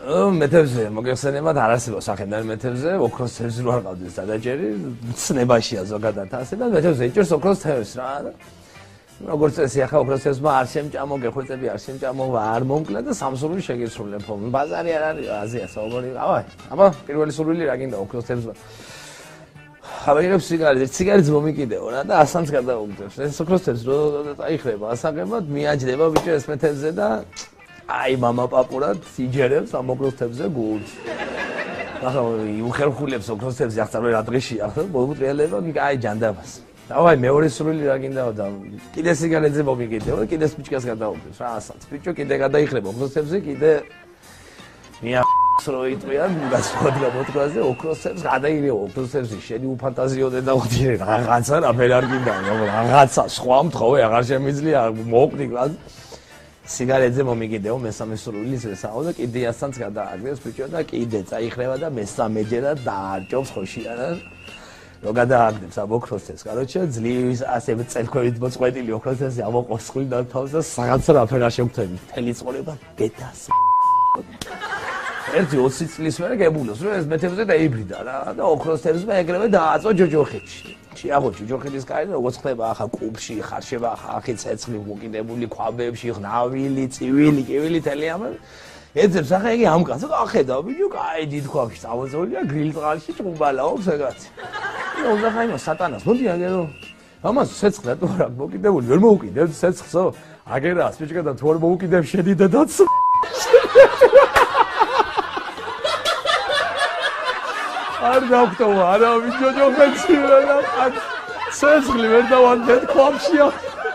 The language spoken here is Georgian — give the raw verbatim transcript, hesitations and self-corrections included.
მეთევზე მოგეხსენებათ არ არსებობს სახელმწიფო მეთევზე, ოქროს თევზი რო არ ყავდეს დადაჭერი, ცნებაშია ზოგადად ასე და მეთევზე იჭერს ოქროს თევზს რა და როგორც წესი ახლა ოქროს თევზმა არ შემჭამო, გეხვეწები არ შემჭამო, არ მომკლა და სამსურვილი შეგეცრულებო. ბაზარი არ არის, აზია საუბარი. აბა, აბა, პირველი სურვილი რა გინდა ოქროს თევზმა. ხავერებს სიგარეტს, სიგარეტს მომიკიდეო რა და ასანს გადაუგდებს. ეს ოქროს თევზს რო დაიხრება, ასაგებად მიაჯდება ბიჭო ეს მეთევზე და აი мама პაპურად იჯერებს ამ ოქროს თევზზე გულს. ახლა უხერხულებს ოქროს თევზი ახლა რა დღეშია ხო? მოუტრიალება აი ჯანდაბას. დავაი მეორე სურვილი რა გინდაო და კიდე სიგარეტზე მომიკიდეო და კიდე ბიჭკას გადაუგდებს რა ასანს. ბიჭო კიდე გადაიხრება ოქროს თევზზე კიდე მია სროიტვიან გასვლა მოთქვაზე ოქროს თევზს გადაირეო ოქროს თევზი შენი უფანტაზიოდე და ოდიე რაღაცა რა ვერ არ გინდა რაღაცა სხვა მთხოვე აღარ შემიძლია მოკდი რა სიგარეტზე მომიგიდეო მესამე სურვილის ესაო და კიდე ასანს გადააგდებს ბიჭო და კიდე წაიხრება და მესამეჯერად დაარჭობს ხოშიანა რო გადააგდებს ამ ოქროს თევზს კაროჩე ძლივს ასე წელქვევით მოწყვეტილი ოქროს თევზი ამოყობს ხვილიდან თავს და რაღაცა რაფერ არ შევხვდები მთელი ცხოვრება ბედას ერთი ოცი წლის მერე გებულოს რომ ეს მეთევზე დაიბრიდა რა და ოქროს თევზმა ეგრევე დააწვა ჯოჯოხეთში. შეაღო ჯოჯოხეთის კარი როგორც ხდება ახლა კუბში, ხარშება ხალხი ცეცხლი მოკიდებული ქვაბებში, ნავილი, წივილი, კივილი თელიანა. ეძებს ახლა იგი ამ კაცს ახედა ბიჭო, კაი დიდ ქვაბში წამოწოლია გრილ-წყალში ჭუბალაობს ეგაც. ნუ ზახაინო სატანას მოდი აგერო. ამას ცეცხლი რატო არ აქვს მოკიდებული? ვერ მოუკიდებს ცეცხლსო? აგერას ბიჭო და თუ არ მოუკიდებს შედი და დაც არ დავხტოვა, არა ვიჯოჯოხეთში რა და ცეცხლი ვერ დავანდეთ ქვაბშია.